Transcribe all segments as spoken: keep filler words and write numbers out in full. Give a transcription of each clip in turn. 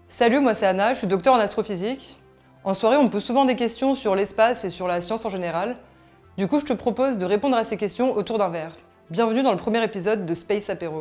Salut, moi c'est Anna, je suis docteur en astrophysique. En soirée, on me pose souvent des questions sur l'espace et sur la science en général. Du coup, je te propose de répondre à ces questions autour d'un verre. Bienvenue dans le premier épisode de Space Apéro.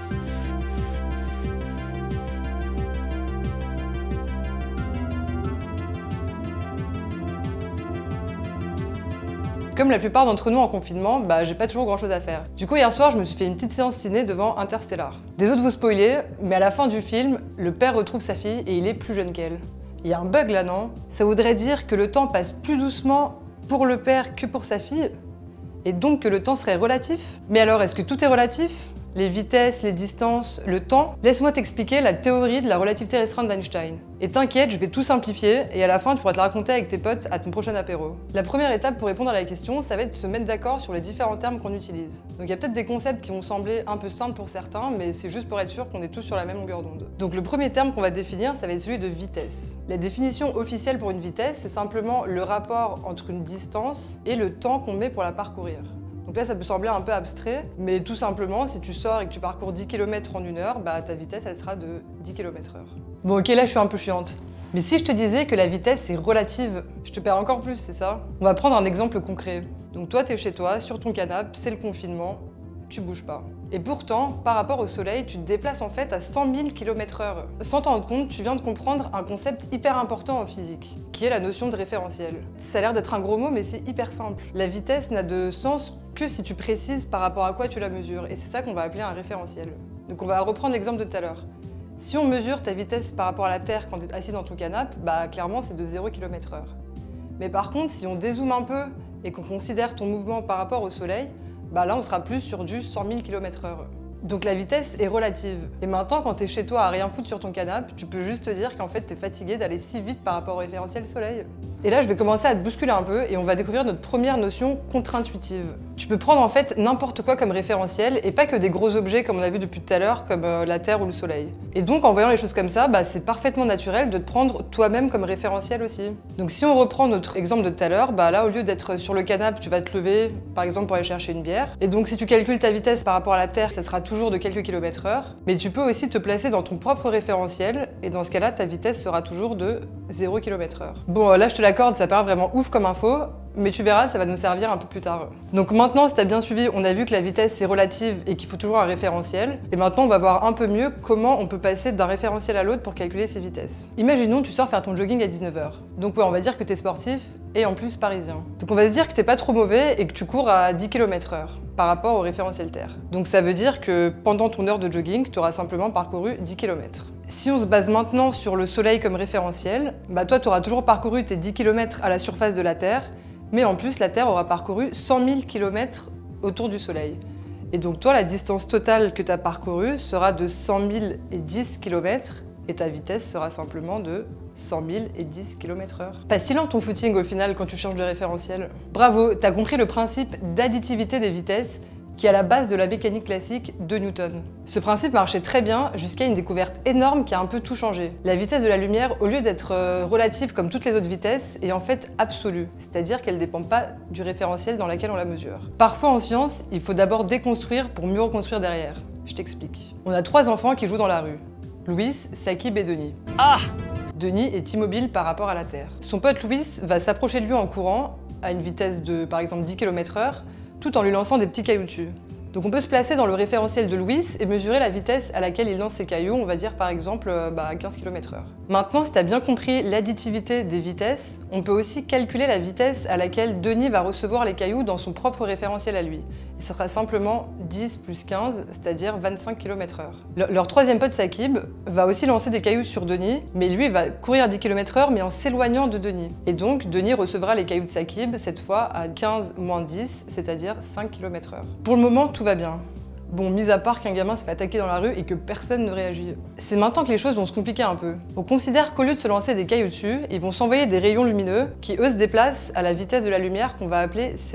Comme la plupart d'entre nous en confinement, bah j'ai pas toujours grand chose à faire. Du coup hier soir je me suis fait une petite séance ciné devant Interstellar. Désolé de vous spoiler, mais à la fin du film, le père retrouve sa fille et il est plus jeune qu'elle. Il y a un bug là, non? Ça voudrait dire que le temps passe plus doucement pour le père que pour sa fille? Et donc que le temps serait relatif? Mais alors est-ce que tout est relatif? Les vitesses, les distances, le temps? Laisse-moi t'expliquer la théorie de la relativité restreinte d'Einstein. Et t'inquiète, je vais tout simplifier et à la fin tu pourras te la raconter avec tes potes à ton prochain apéro. La première étape pour répondre à la question, ça va être de se mettre d'accord sur les différents termes qu'on utilise. Donc il y a peut-être des concepts qui vont sembler un peu simples pour certains, mais c'est juste pour être sûr qu'on est tous sur la même longueur d'onde. Donc le premier terme qu'on va définir, ça va être celui de vitesse. La définition officielle pour une vitesse, c'est simplement le rapport entre une distance et le temps qu'on met pour la parcourir. Donc là, ça peut sembler un peu abstrait, mais tout simplement, si tu sors et que tu parcours dix kilomètres en une heure, bah ta vitesse, elle sera de dix kilomètres heure. Bon, ok, là, je suis un peu chiante. Mais si je te disais que la vitesse est relative, je te perds encore plus, c'est ça? On va prendre un exemple concret. Donc toi, t'es chez toi, sur ton canapé, c'est le confinement, tu bouges pas. Et pourtant, par rapport au soleil, tu te déplaces en fait à cent mille kilomètres heure. Sans t'en rendre compte, tu viens de comprendre un concept hyper important en physique, qui est la notion de référentiel. Ça a l'air d'être un gros mot, mais c'est hyper simple. La vitesse n'a de sens que si tu précises par rapport à quoi tu la mesures, et c'est ça qu'on va appeler un référentiel. Donc on va reprendre l'exemple de tout à l'heure. Si on mesure ta vitesse par rapport à la Terre quand tu es assis dans ton canapé, bah clairement c'est de zéro kilomètre heure. Mais par contre, si on dézoome un peu et qu'on considère ton mouvement par rapport au soleil, bah là on sera plus sur du cent mille kilomètres heure. Donc la vitesse est relative. Et maintenant, quand t'es chez toi à rien foutre sur ton canapé, tu peux juste te dire qu'en fait t'es fatigué d'aller si vite par rapport au référentiel soleil. Et là, je vais commencer à te bousculer un peu et on va découvrir notre première notion contre-intuitive. Tu peux prendre en fait n'importe quoi comme référentiel et pas que des gros objets comme on a vu depuis tout à l'heure, comme euh, la Terre ou le Soleil. Et donc en voyant les choses comme ça, bah, c'est parfaitement naturel de te prendre toi-même comme référentiel aussi. Donc si on reprend notre exemple de tout à l'heure, bah, là au lieu d'être sur le canapé, tu vas te lever par exemple pour aller chercher une bière. Et donc si tu calcules ta vitesse par rapport à la Terre, ça sera toujours de quelques kilomètres heure. Mais tu peux aussi te placer dans ton propre référentiel et dans ce cas-là, ta vitesse sera toujours de zéro kilomètre heure. Bon, là je te l'accorde, ça paraît vraiment ouf comme info, mais tu verras, ça va nous servir un peu plus tard. Donc maintenant, si t'as bien suivi, on a vu que la vitesse est relative et qu'il faut toujours un référentiel. Et maintenant, on va voir un peu mieux comment on peut passer d'un référentiel à l'autre pour calculer ses vitesses. Imaginons, tu sors faire ton jogging à dix-neuf heures. Donc ouais, on va dire que t'es sportif et en plus parisien. Donc on va se dire que t'es pas trop mauvais et que tu cours à dix kilomètres heure par rapport au référentiel Terre. Donc ça veut dire que pendant ton heure de jogging, tu auras simplement parcouru dix kilomètres. Si on se base maintenant sur le soleil comme référentiel, bah toi tu auras toujours parcouru tes dix kilomètres à la surface de la Terre, mais en plus la Terre aura parcouru cent mille kilomètres autour du soleil. Et donc toi la distance totale que tu as parcourue sera de cent mille dix kilomètres et ta vitesse sera simplement de cent mille dix kilomètres heure. Pas si lent ton footing au final quand tu changes de référentiel. Bravo, t'as compris le principe d'additivité des vitesses qui est à la base de la mécanique classique de Newton. Ce principe marchait très bien jusqu'à une découverte énorme qui a un peu tout changé. La vitesse de la lumière, au lieu d'être relative comme toutes les autres vitesses, est en fait absolue, c'est-à-dire qu'elle ne dépend pas du référentiel dans lequel on la mesure. Parfois en science, il faut d'abord déconstruire pour mieux reconstruire derrière. Je t'explique. On a trois enfants qui jouent dans la rue. Louis, Sakib et Denis. Ah! Denis est immobile par rapport à la Terre. Son pote Louis va s'approcher de lui en courant, à une vitesse de par exemple dix kilomètres heure, tout en lui lançant des petits cailloux dessus. Donc on peut se placer dans le référentiel de Louis et mesurer la vitesse à laquelle il lance ses cailloux, on va dire par exemple bah, quinze kilomètres heure. Maintenant, si tu as bien compris l'additivité des vitesses, on peut aussi calculer la vitesse à laquelle Denis va recevoir les cailloux dans son propre référentiel à lui. Et ça sera simplement dix plus quinze, c'est-à-dire vingt-cinq kilomètres heure. Le leur troisième pote Sakib va aussi lancer des cailloux sur Denis, mais lui va courir à dix kilomètres heure mais en s'éloignant de Denis. Et donc Denis recevra les cailloux de Sakib cette fois à quinze moins dix, c'est-à-dire cinq kilomètres heure. Pour le moment, tout va bien. Bon, mis à part qu'un gamin se fait attaquer dans la rue et que personne ne réagit. C'est maintenant que les choses vont se compliquer un peu. On considère qu'au lieu de se lancer des cailloux dessus, ils vont s'envoyer des rayons lumineux qui, eux, se déplacent à la vitesse de la lumière qu'on va appeler c.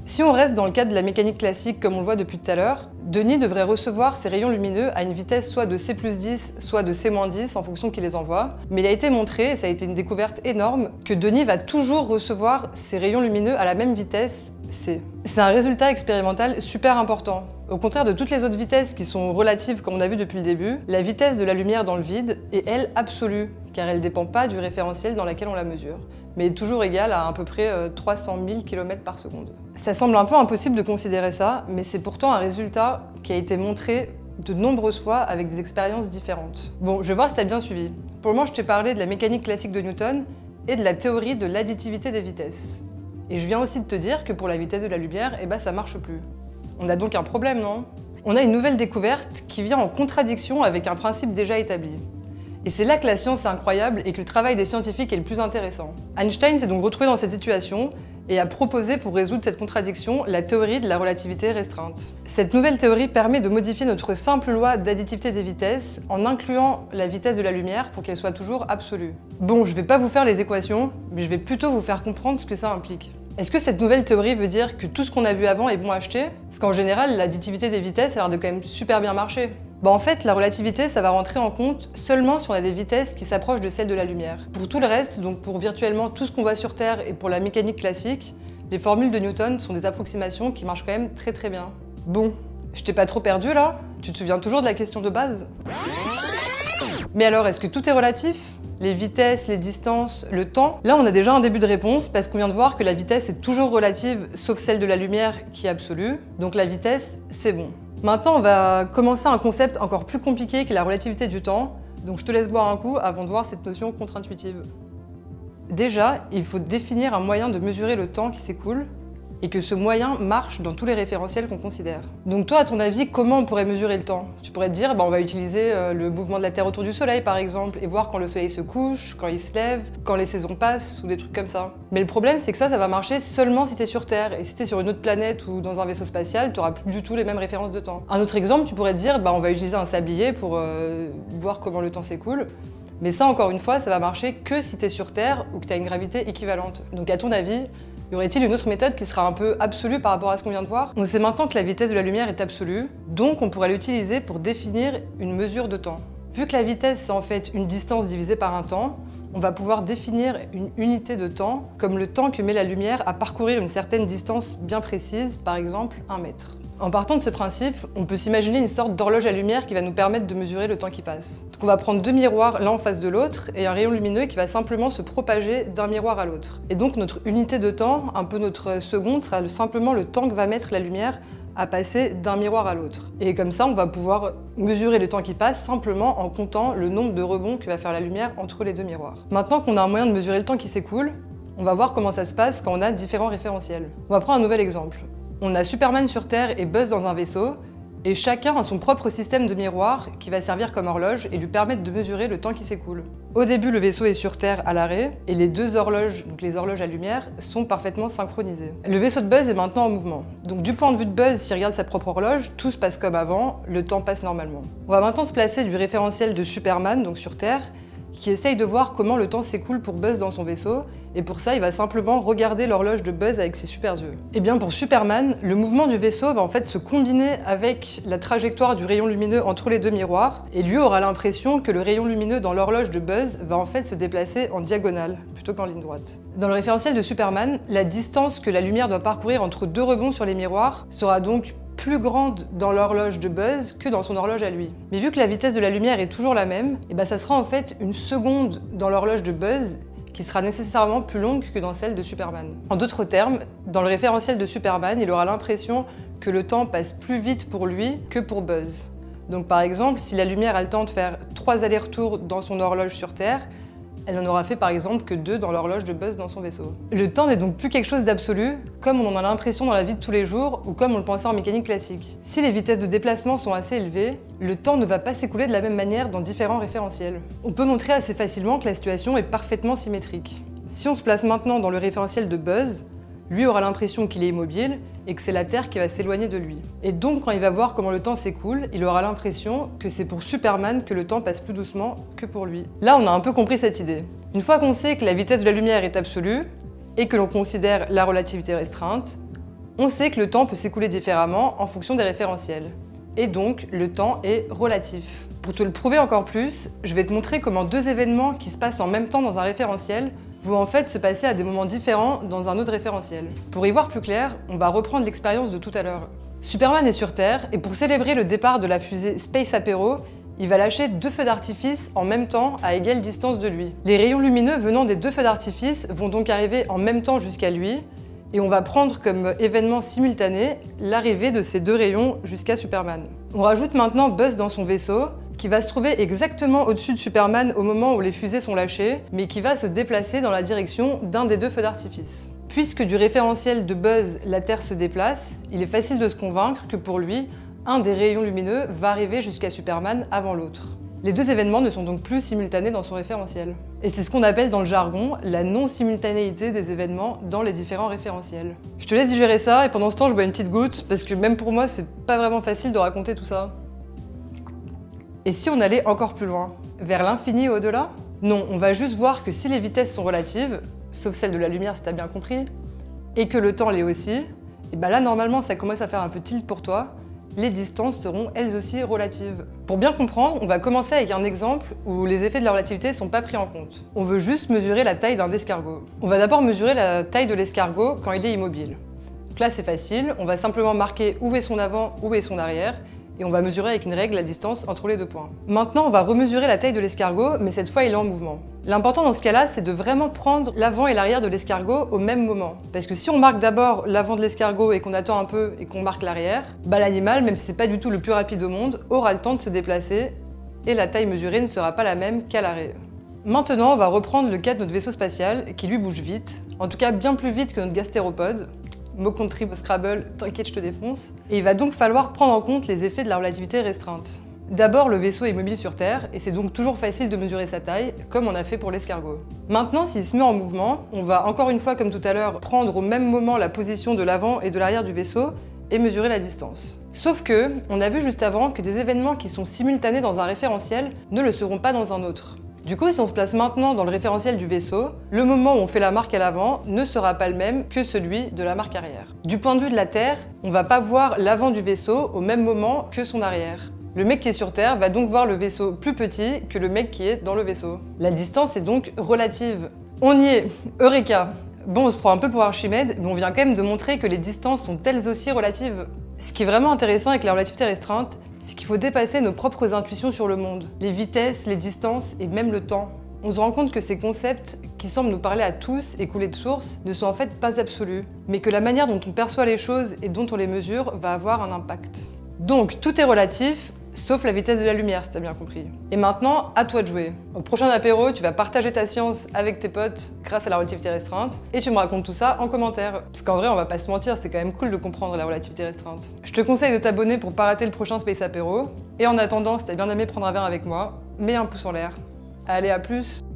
Si on reste dans le cadre de la mécanique classique comme on le voit depuis tout à l'heure, Denis devrait recevoir ses rayons lumineux à une vitesse soit de c plus dix, soit de c moins dix en fonction de qui les envoie. Mais il a été montré, et ça a été une découverte énorme, que Denis va toujours recevoir ses rayons lumineux à la même vitesse, c. C'est un résultat expérimental super important. Au contraire de toutes les autres vitesses qui sont relatives comme on a vu depuis le début, la vitesse de la lumière dans le vide est elle absolue, car elle ne dépend pas du référentiel dans lequel on la mesure, mais est toujours égale à à peu près trois cent mille kilomètres par seconde. Ça semble un peu impossible de considérer ça, mais c'est pourtant un résultat qui a été montré de nombreuses fois avec des expériences différentes. Bon, je vais voir si tu as bien suivi. Pour le moment, je t'ai parlé de la mécanique classique de Newton et de la théorie de l'additivité des vitesses. Et je viens aussi de te dire que pour la vitesse de la lumière, eh ben, ça marche plus. On a donc un problème, non? On a une nouvelle découverte qui vient en contradiction avec un principe déjà établi. Et c'est là que la science est incroyable et que le travail des scientifiques est le plus intéressant. Einstein s'est donc retrouvé dans cette situation et a proposé pour résoudre cette contradiction la théorie de la relativité restreinte. Cette nouvelle théorie permet de modifier notre simple loi d'additivité des vitesses en incluant la vitesse de la lumière pour qu'elle soit toujours absolue. Bon, je vais pas vous faire les équations, mais je vais plutôt vous faire comprendre ce que ça implique. Est-ce que cette nouvelle théorie veut dire que tout ce qu'on a vu avant est bon à acheter? Parce qu'en général, l'additivité des vitesses a l'air de quand même super bien marcher. Bah en fait, la relativité, ça va rentrer en compte seulement si on a des vitesses qui s'approchent de celles de la lumière. Pour tout le reste, donc pour virtuellement tout ce qu'on voit sur Terre et pour la mécanique classique, les formules de Newton sont des approximations qui marchent quand même très très bien. Bon, je t'ai pas trop perdu là? Tu te souviens toujours de la question de base? Mais alors, est-ce que tout est relatif? Les vitesses, les distances, le temps? Là, on a déjà un début de réponse parce qu'on vient de voir que la vitesse est toujours relative sauf celle de la lumière qui est absolue. Donc la vitesse, c'est bon. Maintenant, on va commencer un concept encore plus compliqué que la relativité du temps. Donc je te laisse boire un coup avant de voir cette notion contre-intuitive. Déjà, il faut définir un moyen de mesurer le temps qui s'écoule et que ce moyen marche dans tous les référentiels qu'on considère. Donc toi, à ton avis, comment on pourrait mesurer le temps? Tu pourrais te dire, bah, on va utiliser euh, le mouvement de la Terre autour du Soleil, par exemple, et voir quand le Soleil se couche, quand il se lève, quand les saisons passent, ou des trucs comme ça. Mais le problème, c'est que ça, ça va marcher seulement si t'es sur Terre, et si t'es sur une autre planète ou dans un vaisseau spatial, t'auras plus du tout les mêmes références de temps. Un autre exemple, tu pourrais te dire, bah, on va utiliser un sablier pour euh, voir comment le temps s'écoule. Mais ça, encore une fois, ça va marcher que si t'es sur Terre ou que t'as une gravité équivalente. Donc à ton avis, y aurait-il une autre méthode qui sera un peu absolue par rapport à ce qu'on vient de voir? On sait maintenant que la vitesse de la lumière est absolue, donc on pourrait l'utiliser pour définir une mesure de temps. Vu que la vitesse c'est en fait une distance divisée par un temps, on va pouvoir définir une unité de temps comme le temps que met la lumière à parcourir une certaine distance bien précise, par exemple un mètre. En partant de ce principe, on peut s'imaginer une sorte d'horloge à lumière qui va nous permettre de mesurer le temps qui passe. Donc on va prendre deux miroirs l'un en face de l'autre et un rayon lumineux qui va simplement se propager d'un miroir à l'autre. Et donc notre unité de temps, un peu notre seconde, sera simplement le temps que va mettre la lumière à passer d'un miroir à l'autre. Et comme ça, on va pouvoir mesurer le temps qui passe simplement en comptant le nombre de rebonds que va faire la lumière entre les deux miroirs. Maintenant qu'on a un moyen de mesurer le temps qui s'écoule, on va voir comment ça se passe quand on a différents référentiels. On va prendre un nouvel exemple. On a Superman sur Terre et Buzz dans un vaisseau, et chacun a son propre système de miroir qui va servir comme horloge et lui permettre de mesurer le temps qui s'écoule. Au début, le vaisseau est sur Terre à l'arrêt, et les deux horloges, donc les horloges à lumière, sont parfaitement synchronisées. Le vaisseau de Buzz est maintenant en mouvement. Donc du point de vue de Buzz, s'il regarde sa propre horloge, tout se passe comme avant, le temps passe normalement. On va maintenant se placer du référentiel de Superman, donc sur Terre, qui essaye de voir comment le temps s'écoule pour Buzz dans son vaisseau, et pour ça il va simplement regarder l'horloge de Buzz avec ses super yeux. Et bien pour Superman, le mouvement du vaisseau va en fait se combiner avec la trajectoire du rayon lumineux entre les deux miroirs, et lui aura l'impression que le rayon lumineux dans l'horloge de Buzz va en fait se déplacer en diagonale, plutôt qu'en ligne droite. Dans le référentiel de Superman, la distance que la lumière doit parcourir entre deux rebonds sur les miroirs sera donc plus grande dans l'horloge de Buzz que dans son horloge à lui. Mais vu que la vitesse de la lumière est toujours la même, et ben ça sera en fait une seconde dans l'horloge de Buzz qui sera nécessairement plus longue que dans celle de Superman. En d'autres termes, dans le référentiel de Superman, il aura l'impression que le temps passe plus vite pour lui que pour Buzz. Donc par exemple, si la lumière a le temps de faire trois allers-retours dans son horloge sur Terre, elle n'en aura fait par exemple que deux dans l'horloge de Buzz dans son vaisseau. Le temps n'est donc plus quelque chose d'absolu, comme on en a l'impression dans la vie de tous les jours ou comme on le pensait en mécanique classique. Si les vitesses de déplacement sont assez élevées, le temps ne va pas s'écouler de la même manière dans différents référentiels. On peut montrer assez facilement que la situation est parfaitement symétrique. Si on se place maintenant dans le référentiel de Buzz, lui aura l'impression qu'il est immobile et que c'est la Terre qui va s'éloigner de lui. Et donc quand il va voir comment le temps s'écoule, il aura l'impression que c'est pour Superman que le temps passe plus doucement que pour lui. Là on a un peu compris cette idée. Une fois qu'on sait que la vitesse de la lumière est absolue et que l'on considère la relativité restreinte, On sait que le temps peut s'écouler différemment en fonction des référentiels. Et donc, le temps est relatif. Pour te le prouver encore plus, je vais te montrer comment deux événements qui se passent en même temps dans un référentiel vont en fait se passer à des moments différents dans un autre référentiel. Pour y voir plus clair, on va reprendre l'expérience de tout à l'heure. Superman est sur Terre, et pour célébrer le départ de la fusée Space Apero, il va lâcher deux feux d'artifice en même temps à égale distance de lui. Les rayons lumineux venant des deux feux d'artifice vont donc arriver en même temps jusqu'à lui, et on va prendre comme événement simultané l'arrivée de ces deux rayons jusqu'à Superman. On rajoute maintenant Buzz dans son vaisseau, qui va se trouver exactement au-dessus de Superman au moment où les fusées sont lâchées, mais qui va se déplacer dans la direction d'un des deux feux d'artifice. Puisque du référentiel de Buzz, la Terre se déplace, il est facile de se convaincre que pour lui, un des rayons lumineux va arriver jusqu'à Superman avant l'autre. Les deux événements ne sont donc plus simultanés dans son référentiel. Et c'est ce qu'on appelle dans le jargon la non-simultanéité des événements dans les différents référentiels. Je te laisse digérer ça et pendant ce temps je bois une petite goutte parce que même pour moi c'est pas vraiment facile de raconter tout ça. Et si on allait encore plus loin? Vers l'infini et au-delà? Non, on va juste voir que si les vitesses sont relatives, sauf celle de la lumière si t'as bien compris, et que le temps l'est aussi, et ben là normalement ça commence à faire un peu tilt pour toi, les distances seront elles aussi relatives. Pour bien comprendre, on va commencer avec un exemple où les effets de la relativité ne sont pas pris en compte. On veut juste mesurer la taille d'un escargot. On va d'abord mesurer la taille de l'escargot quand il est immobile. Donc là c'est facile, on va simplement marquer où est son avant, où est son arrière, et on va mesurer avec une règle la distance entre les deux points. Maintenant on va remesurer la taille de l'escargot, mais cette fois il est en mouvement. L'important dans ce cas-là, c'est de vraiment prendre l'avant et l'arrière de l'escargot au même moment. Parce que si on marque d'abord l'avant de l'escargot et qu'on attend un peu et qu'on marque l'arrière, bah l'animal, même si c'est pas du tout le plus rapide au monde, aura le temps de se déplacer et la taille mesurée ne sera pas la même qu'à l'arrêt. Maintenant, on va reprendre le cas de notre vaisseau spatial qui lui bouge vite, en tout cas bien plus vite que notre gastéropode. Mot contre triple Scrabble, t'inquiète je te défonce. Et il va donc falloir prendre en compte les effets de la relativité restreinte. D'abord, le vaisseau est mobile sur Terre, et c'est donc toujours facile de mesurer sa taille, comme on a fait pour l'escargot. Maintenant, s'il se met en mouvement, on va encore une fois, comme tout à l'heure, prendre au même moment la position de l'avant et de l'arrière du vaisseau, et mesurer la distance. Sauf que, on a vu juste avant que des événements qui sont simultanés dans un référentiel ne le seront pas dans un autre. Du coup, si on se place maintenant dans le référentiel du vaisseau, le moment où on fait la marque à l'avant ne sera pas le même que celui de la marque arrière. Du point de vue de la Terre, on va pas voir l'avant du vaisseau au même moment que son arrière. Le mec qui est sur Terre va donc voir le vaisseau plus petit que le mec qui est dans le vaisseau. La distance est donc relative. On y est, Eureka! Bon, on se prend un peu pour Archimède, mais on vient quand même de montrer que les distances sont elles aussi relatives. Ce qui est vraiment intéressant avec la relativité restreinte, c'est qu'il faut dépasser nos propres intuitions sur le monde. Les vitesses, les distances et même le temps. On se rend compte que ces concepts, qui semblent nous parler à tous et couler de source, ne sont en fait pas absolus, mais que la manière dont on perçoit les choses et dont on les mesure va avoir un impact. Donc, tout est relatif, sauf la vitesse de la lumière, si t'as bien compris. Et maintenant, à toi de jouer. Au prochain apéro, tu vas partager ta science avec tes potes grâce à la relativité restreinte, et tu me racontes tout ça en commentaire. Parce qu'en vrai, on va pas se mentir, c'est quand même cool de comprendre la relativité restreinte. Je te conseille de t'abonner pour pas rater le prochain Space Apéro, et en attendant, si t'as bien aimé prendre un verre avec moi, mets un pouce en l'air. Allez, à plus!